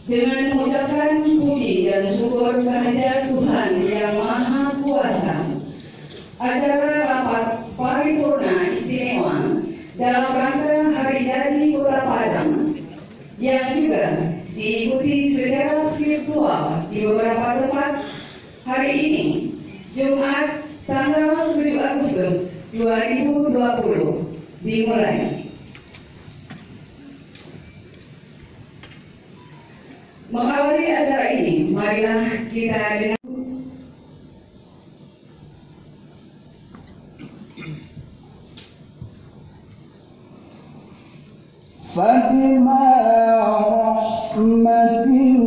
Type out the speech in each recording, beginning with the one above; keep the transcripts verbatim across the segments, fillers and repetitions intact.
Dengan mengucapkan puji dan syukur kehadirat Tuhan Yang Maha Kuasa, acara rapat paripurna istimewa dalam rangka Hari Jadi Kota Padang yang juga diikuti secara virtual di beberapa tempat hari ini, Jumat tanggal tujuh Agustus dua ribu dua puluh, dimulai. Mengawali acara ini, marilah kita dengar Fatima rahmatin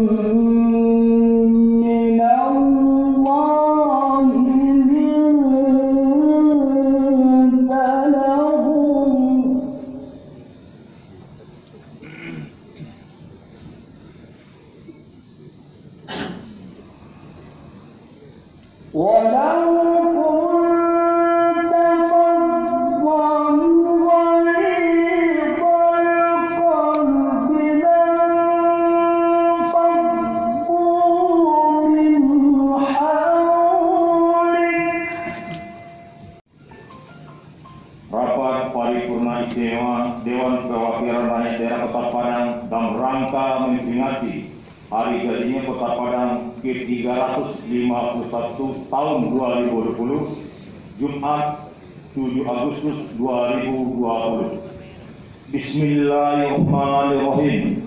Rapat paripurna istimewa Dewan Perwakilan Rakyat Daerah Kota Padang dalam rangka memperingati Hari Jadinya Kota Padang ke tiga ratus lima puluh satu tahun dua ribu dua puluh, Jumat tujuh Agustus dua ribu dua puluh. Bismillahirrahmanirrahim.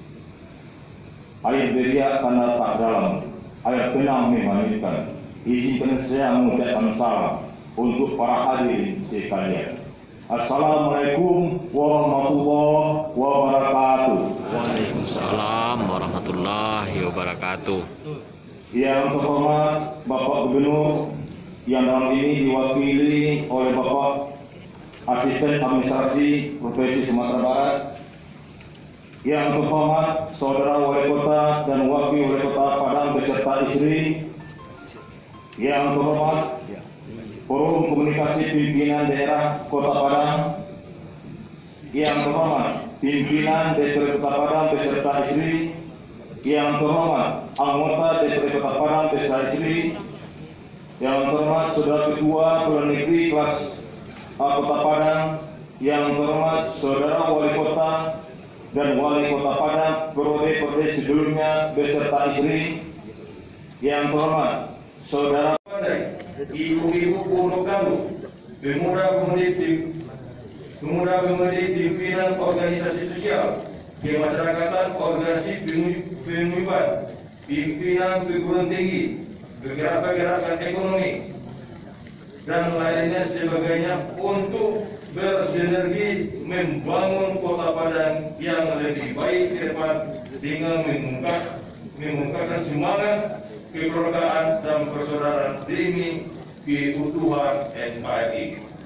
Air beria karena tak dalam, air tenang memainkan. Izinkan saya mengucapkan salam untuk para hadirin sekalian. Assalamualaikum warahmatullahi wabarakatuh. Waalaikumsalam warahmatullahi wabarakatuh. Yang terhormat Bapak Gubernur yang dalam ini diwakili oleh Bapak Asisten Administrasi Provinsi Sumatera Barat. Yang terhormat Saudara Wali Kota dan Wakil Wali Kota Padang beserta istri. Yang terhormat Forum Komunikasi Pimpinan Daerah Kota Padang. Yang terhormat Pimpinan D P R Kota Padang beserta istri. Yang terhormat anggota D P R Kota Padang beserta istri. Yang terhormat Saudara Ketua Pegawai Negeri Kelas A Kota Padang. Yang terhormat Saudara Wali Kota dan Wali Kota Padang periode-periode sebelumnya beserta istri. Yang terhormat Saudara Ibu-ibu Purwokandu, pemuda-pemudi pemuda-pemudi pimpinan organisasi sosial, kemasyarakatan, organisasi pemudaan, pimpinan perguruan tinggi, gerakan-gerakan ekonomi, dan lainnya sebagainya untuk bersinergi membangun Kota Padang yang lebih baik ke depan dengan mengungkap, mengungkapkan semangat kekeluargaan dan persaudaraan demi keutuhan N K R I.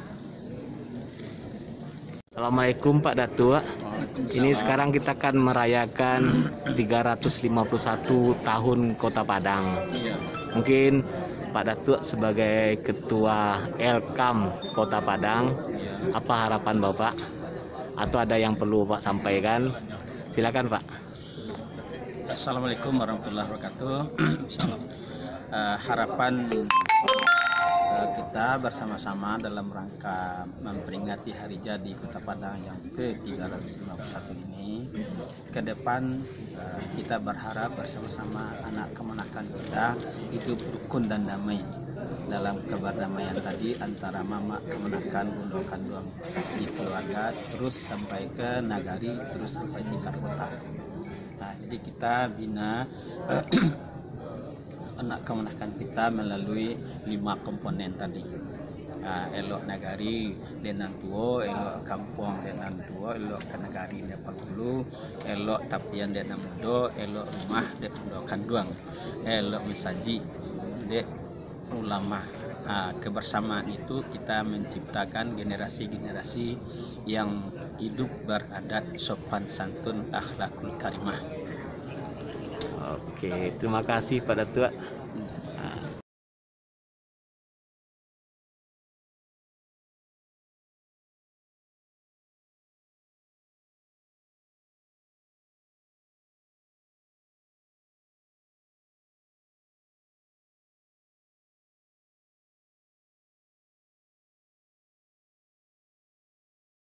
Assalamualaikum Pak Datuk. Ini sekarang kita akan merayakan tiga ratus lima puluh satu tahun Kota Padang. Mungkin Pak Datuk sebagai Ketua Elkam Kota Padang, apa harapan Bapak? Atau ada yang perlu Pak sampaikan? Silakan Pak. Assalamualaikum warahmatullahi wabarakatuh. uh, harapan uh, kita bersama-sama dalam rangka memperingati Hari Jadi Kota Padang yang ke tiga ratus lima puluh satu ini, ke depan uh, kita berharap bersama-sama anak kemenakan kita hidup rukun dan damai dalam keberdamaian tadi antara mama kemenakan Bundo Kanduang di keluarga terus sampai ke nagari, terus sampai tingkat kota. Nah, jadi kita bina uh, anak kemenakan kita melalui lima komponen tadi. Uh, elok nagari dengan tuo, elok kampung dengan tuo, elok ke nagari dengan pagulu, elok tapian dengan mudo, elok rumah dengan kanduang, elok misaji de ulama. Uh, kebersamaan itu kita menciptakan generasi-generasi yang hidup beradat sopan santun akhlakul karimah. Oke, terima kasih Pak Datuk.